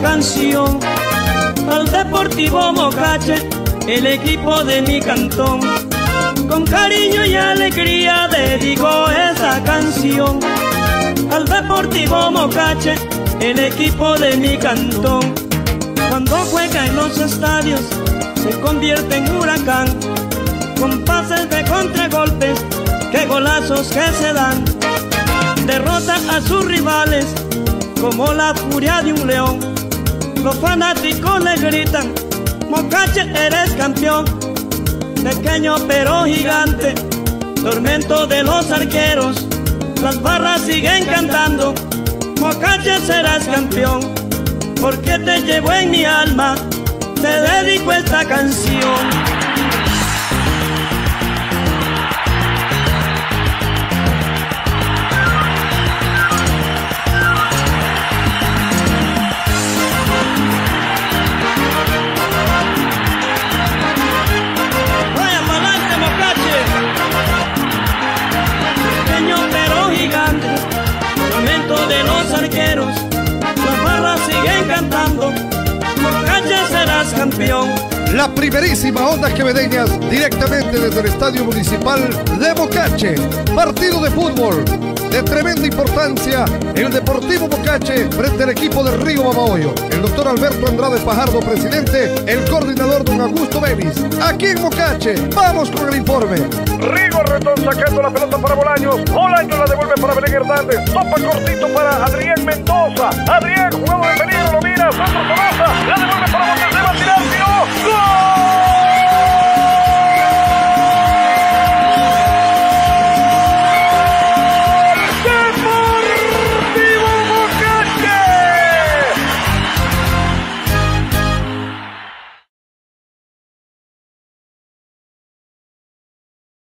canción al Deportivo Mocache, el equipo de mi cantón. Con cariño y alegría dedico esa canción al Deportivo Mocache, el equipo de mi cantón. Cuando juega en los estadios se convierte en huracán, con pases de contragolpes, qué golazos que se dan. Derrota a sus rivales como la furia de un león. Los fanáticos le gritan: Mocache, eres campeón. Pequeño pero gigante, tormento de los arqueros, las barras siguen cantando: Mocache, serás campeón. Porque te llevo en mi alma, te dedico esta canción. De los arqueros, las barras siguen cantando: Mocache, serás campeón. La primerísima Ondas Quevedeñas, directamente desde el Estadio Municipal de Mocache. Partido de fútbol de tremenda importancia, el Deportivo Mocache frente al equipo de Río Babahoyo. El doctor Alberto Andrade Fajardo, presidente, el coordinador don Augusto Bevis. Aquí en Mocache, vamos con el informe. Rigo Retón sacando la pelota para Bolaños. Bolaños la devuelve para Belén Hernández. Topa cortito para Adrián Mendoza. Adrián, jugado de peligro, lo mira. Sandro Coraza la devuelve para Montes